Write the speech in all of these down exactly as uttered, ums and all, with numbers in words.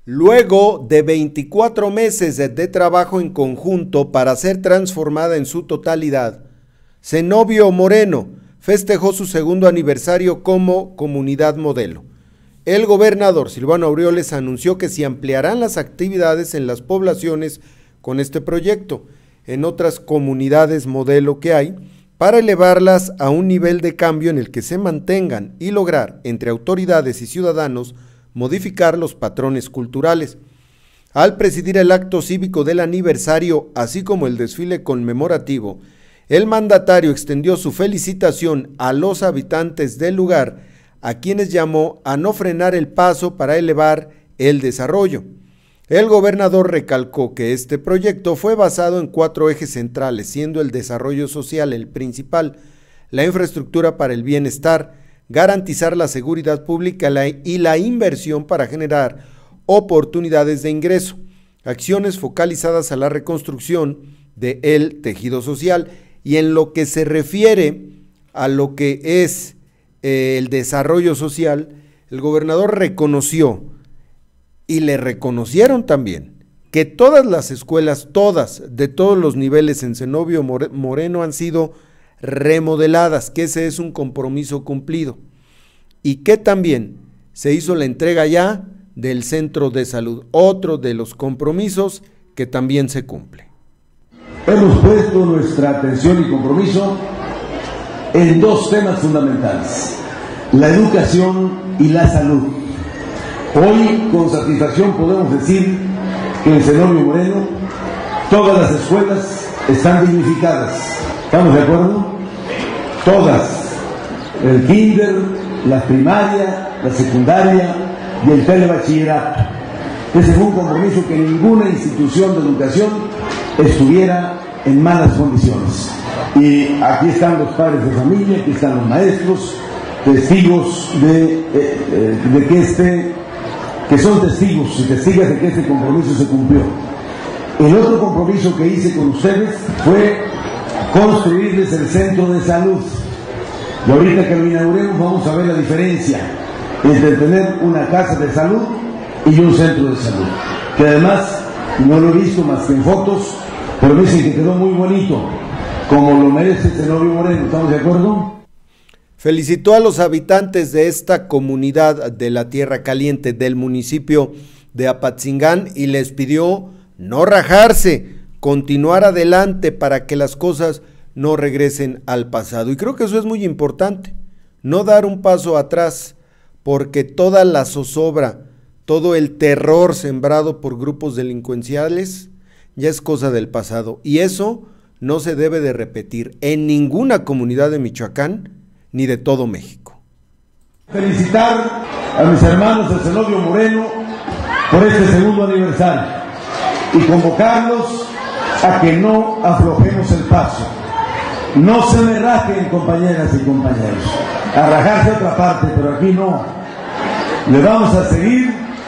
Luego de veinticuatro meses de trabajo en conjunto para ser transformada en su totalidad, Zenobio Moreno festejó su segundo aniversario como comunidad modelo. El gobernador Silvano Aureoles anunció que se ampliarán las actividades en las poblaciones con este proyecto, en otras comunidades modelo que hay, para elevarlas a un nivel de cambio en el que se mantengan y lograr, entre autoridades y ciudadanos, modificar los patrones culturales. Al presidir el acto cívico del aniversario, así como el desfile conmemorativo, el mandatario extendió su felicitación a los habitantes del lugar, a quienes llamó a no frenar el paso para elevar el desarrollo. El gobernador recalcó que este proyecto fue basado en cuatro ejes centrales, siendo el desarrollo social el principal, la infraestructura para el bienestar, garantizar la seguridad pública y la inversión para generar oportunidades de ingreso, acciones focalizadas a la reconstrucción del tejido social. Y en lo que se refiere a lo que es eh, el desarrollo social, el gobernador reconoció y le reconocieron también que todas las escuelas, todas, de todos los niveles en Zenobio Moreno han sido remodeladas, que ese es un compromiso cumplido, y que también se hizo la entrega ya del centro de salud, otro de los compromisos que también se cumple. Hemos puesto nuestra atención y compromiso en dos temas fundamentales: la educación y la salud. Hoy, con satisfacción, podemos decir que en Zenobio Moreno todas las escuelas están dignificadas. ¿Estamos de acuerdo? Todas. El kinder, la primaria, la secundaria y el telebachillerato. Ese fue un compromiso que ninguna institución de educación estuviera en malas condiciones. Y aquí están los padres de familia, aquí están los maestros, testigos de, eh, de que este, que son testigos y testigas de que este compromiso se cumplió. El otro compromiso que hice con ustedes fue construirles el centro de salud. Y ahorita que lo inauguremos vamos a ver la diferencia entre tener una casa de salud y un centro de salud, que además no lo he visto más que en fotos, pero me dicen que quedó muy bonito, como lo merece Zenobio Moreno. ¿Estamos de acuerdo? Felicitó a los habitantes de esta comunidad de la Tierra Caliente del municipio de Apatzingán y les pidió no rajarse, continuar adelante para que las cosas no regresen al pasado. Y creo que eso es muy importante, no dar un paso atrás, porque toda la zozobra, todo el terror sembrado por grupos delincuenciales ya es cosa del pasado, y eso no se debe de repetir en ninguna comunidad de Michoacán ni de todo México. Felicitar a mis hermanos de Zenobio Moreno por este segundo aniversario y convocarlos a que no aflojemos el paso. No se me rajen, compañeras y compañeros, a rajarse a otra parte, pero aquí no. Le vamos a seguir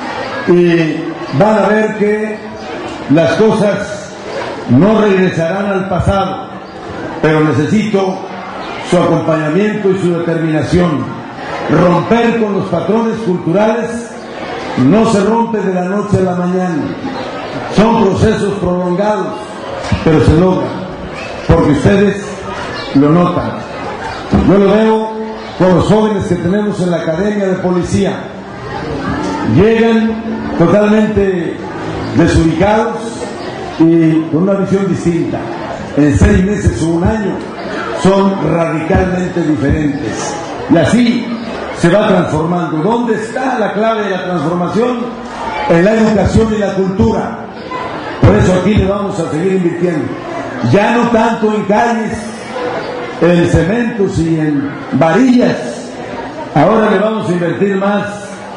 y van a ver que las cosas no regresarán al pasado, pero necesito su acompañamiento y su determinación. Romper con los patrones culturales no se rompe de la noche a la mañana, son procesos prolongados, pero se logra, porque ustedes lo notan. Yo lo veo con los jóvenes que tenemos en la academia de policía. Llegan totalmente desubicados y con una visión distinta. En seis meses o un año son radicalmente diferentes. Y así se va transformando. ¿Dónde está la clave de la transformación? En la educación y la cultura. Por eso aquí le vamos a seguir invirtiendo. Ya no tanto en calles, en cementos y en varillas. Ahora le vamos a invertir más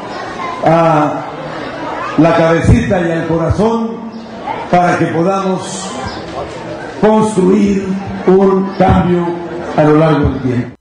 a la cabecita y al corazón para que podamos construir un cambio a lo largo del tiempo.